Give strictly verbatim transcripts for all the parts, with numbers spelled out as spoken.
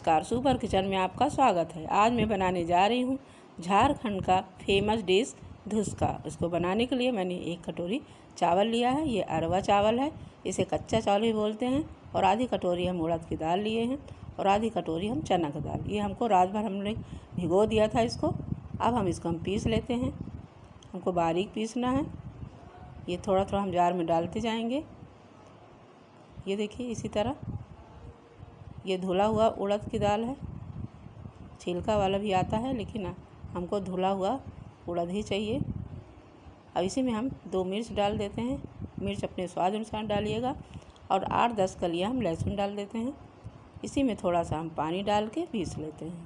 नमस्कार, super kitchen में आपका स्वागत है। आज मैं बनाने जा रही हूँ झारखंड का फेमस डिश धुसका। इसको बनाने के लिए मैंने एक कटोरी चावल लिया है। ये अरवा चावल है, इसे कच्चा चावल भी बोलते हैं। और आधी कटोरी हम उड़द की दाल लिए हैं और आधी कटोरी हम चना की दाल। ये हमको रात भर हमने भिगो दिया था इसको। अब हम इसको हम पीस लेते हैं। हमको बारीक पीसना है। ये थोड़ा थोड़ा हम जार में डालते जाएंगे। ये देखिए, इसी तरह। ये धुला हुआ उड़द की दाल है, छिलका वाला भी आता है, लेकिन हमको धुला हुआ उड़द ही चाहिए। अब इसी में हम दो मिर्च डाल देते हैं। मिर्च अपने स्वाद अनुसार डालिएगा। और आठ दस कलियां हम लहसुन डाल देते हैं। इसी में थोड़ा सा हम पानी डाल के पीस लेते हैं।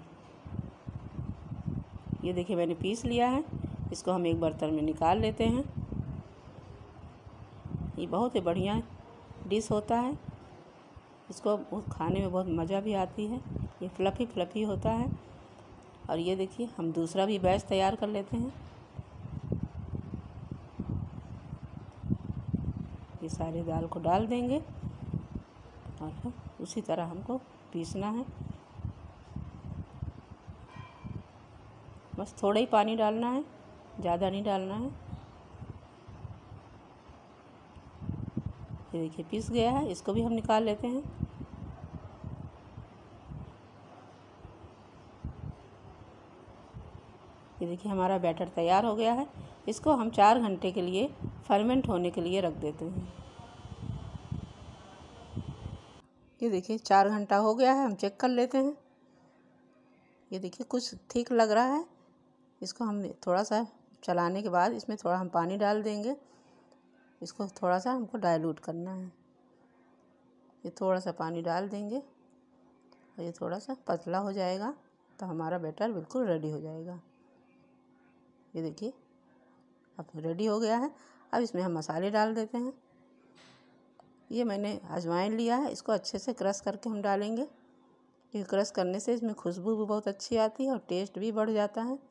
ये देखिए, मैंने पीस लिया है। इसको हम एक बर्तन में निकाल लेते हैं। ये बहुत ही बढ़िया डिश होता है। इसको खाने में बहुत मज़ा भी आती है। ये फ्लफ़ी फ्लफ़ी होता है। और ये देखिए, हम दूसरा भी बैच तैयार कर लेते हैं। ये सारे दाल को डाल देंगे और फिर उसी तरह हमको पीसना है। बस थोड़ा ही पानी डालना है, ज़्यादा नहीं डालना है। ये देखिए, पीस गया है। इसको भी हम निकाल लेते हैं। ये देखिए, हमारा बैटर तैयार हो गया है। इसको हम चार घंटे के लिए फर्मेंट होने के लिए रख देते हैं। ये देखिए, चार घंटा हो गया है। हम चेक कर लेते हैं। ये देखिए, कुछ ठीक लग रहा है। इसको हम थोड़ा सा चलाने के बाद इसमें थोड़ा हम पानी डाल देंगे। इसको थोड़ा सा हमको डाइल्यूट करना है। ये थोड़ा सा पानी डाल देंगे और ये थोड़ा सा पतला हो जाएगा तो हमारा बैटर बिल्कुल रेडी हो जाएगा। ये देखिए, अब रेडी हो गया है। अब इसमें हम मसाले डाल देते हैं। ये मैंने अजवाइन लिया है। इसको अच्छे से क्रश करके हम डालेंगे। ये क्रश करने से इसमें खुशबू भी बहुत अच्छी आती है और टेस्ट भी बढ़ जाता है।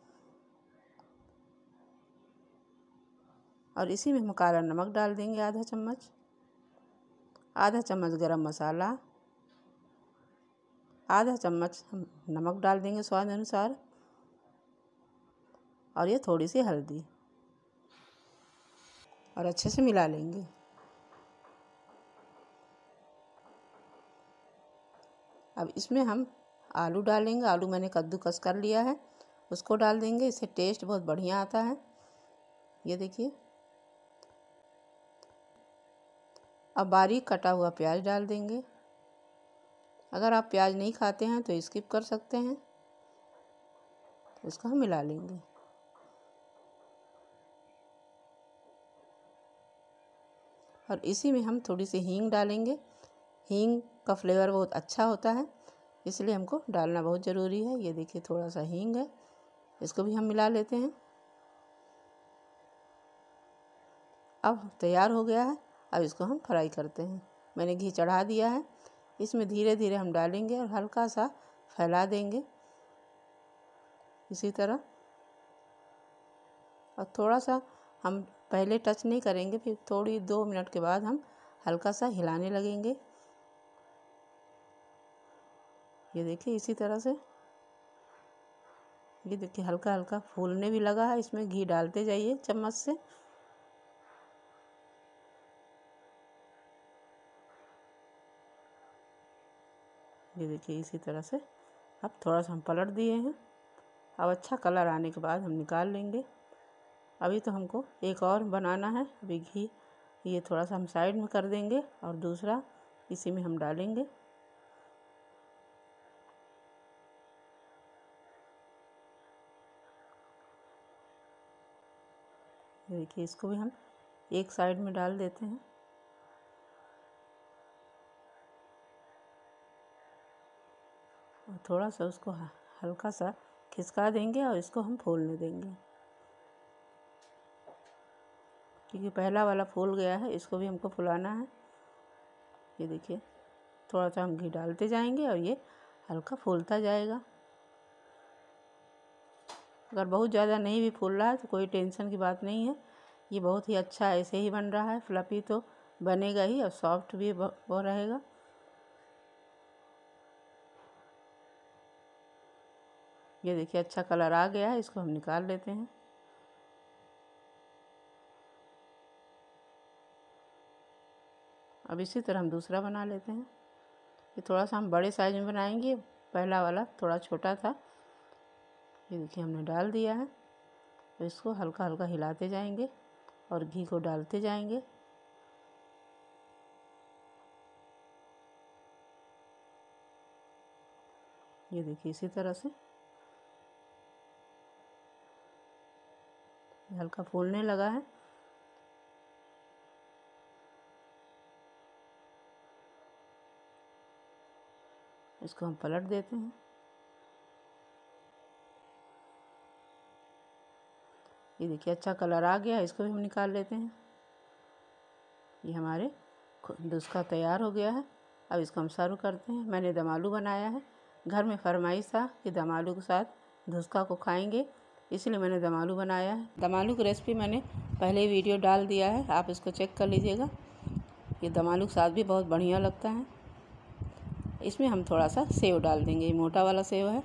और इसी में हम काला नमक डाल देंगे, आधा चम्मच। आधा चम्मच गरम मसाला, आधा चम्मच हम नमक डाल देंगे स्वाद अनुसार। और ये थोड़ी सी हल्दी, और अच्छे से मिला लेंगे। अब इसमें हम आलू डालेंगे। आलू मैंने कद्दूकस कर लिया है, उसको डाल देंगे। इससे टेस्ट बहुत बढ़िया आता है। ये देखिए, अब बारीक कटा हुआ प्याज डाल देंगे। अगर आप प्याज नहीं खाते हैं तो स्किप कर सकते हैं। इसको हम मिला लेंगे। और इसी में हम थोड़ी सी हींग डालेंगे। हींग का फ्लेवर बहुत अच्छा होता है, इसलिए हमको डालना बहुत ज़रूरी है। ये देखिए, थोड़ा सा हींग है, इसको भी हम मिला लेते हैं। अब तैयार हो गया है। अब इसको हम फ्राई करते हैं। मैंने घी चढ़ा दिया है। इसमें धीरे धीरे हम डालेंगे और हल्का सा फैला देंगे, इसी तरह। और थोड़ा सा हम पहले टच नहीं करेंगे, फिर थोड़ी दो मिनट के बाद हम हल्का सा हिलाने लगेंगे। ये देखिए, इसी तरह से। ये देखिए, हल्का हल्का फूलने भी लगा है। इसमें घी डालते जाइए चम्मच से। ये देखिए, इसी तरह से। अब थोड़ा सा हम पलट दिए हैं। अब अच्छा कलर आने के बाद हम निकाल लेंगे। अभी तो हमको एक और बनाना है। अभी घी ये थोड़ा सा हम साइड में कर देंगे और दूसरा इसी में हम डालेंगे। देखिए, इसको भी हम एक साइड में डाल देते हैं। और थोड़ा सा उसको हल्का सा खिसका देंगे और इसको हम फूलने देंगे, क्योंकि पहला वाला फूल गया है। इसको भी हमको फुलाना है। ये देखिए, थोड़ा सा हम घी डालते जाएंगे और ये हल्का फूलता जाएगा। अगर बहुत ज़्यादा नहीं भी फूल रहा है तो कोई टेंशन की बात नहीं है। ये बहुत ही अच्छा ऐसे ही बन रहा है। फ्लफ़ी तो बनेगा ही और सॉफ्ट भी वो रहेगा। ये देखिए अच्छा कलर आ गया है, इसको हम निकाल लेते हैं। अब इसी तरह हम दूसरा बना लेते हैं। ये थोड़ा सा हम बड़े साइज में बनाएंगे, पहला वाला थोड़ा छोटा था। ये देखिए हमने डाल दिया है, तो इसको हल्का हल्का हिलाते जाएंगे और घी को डालते जाएंगे। ये देखिए इसी तरह से हल्का फूलने लगा है। इसको हम पलट देते हैं। ये देखिए अच्छा कलर आ गया, इसको भी हम निकाल लेते हैं। ये हमारे धुसका तैयार हो गया है। अब इसको हम सर्व करते हैं। मैंने दम आलू बनाया है, घर में फरमाइश था कि दम आलू के साथ धुसका को खाएंगे, इसलिए मैंने दम आलू बनाया है। दम आलू की रेसिपी मैंने पहले वीडियो डाल दिया है, आप इसको चेक कर लीजिएगा। ये दम आलू के साथ भी बहुत बढ़िया लगता है। इसमें हम थोड़ा सा सेव डाल देंगे, ये मोटा वाला सेव है।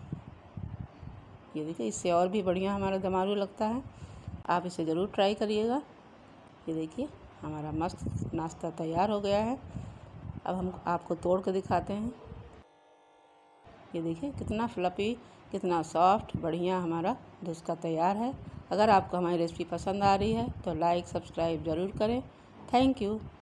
ये देखिए इससे और भी बढ़िया हमारा दम आलू लगता है, आप इसे ज़रूर ट्राई करिएगा। ये देखिए हमारा मस्त नाश्ता तैयार हो गया है। अब हम आपको तोड़ कर दिखाते हैं। ये देखिए कितना फ्लफ़ी, कितना सॉफ्ट, बढ़िया हमारा धुसका तैयार है। अगर आपको हमारी रेसिपी पसंद आ रही है तो लाइक सब्सक्राइब ज़रूर करें। Thank you.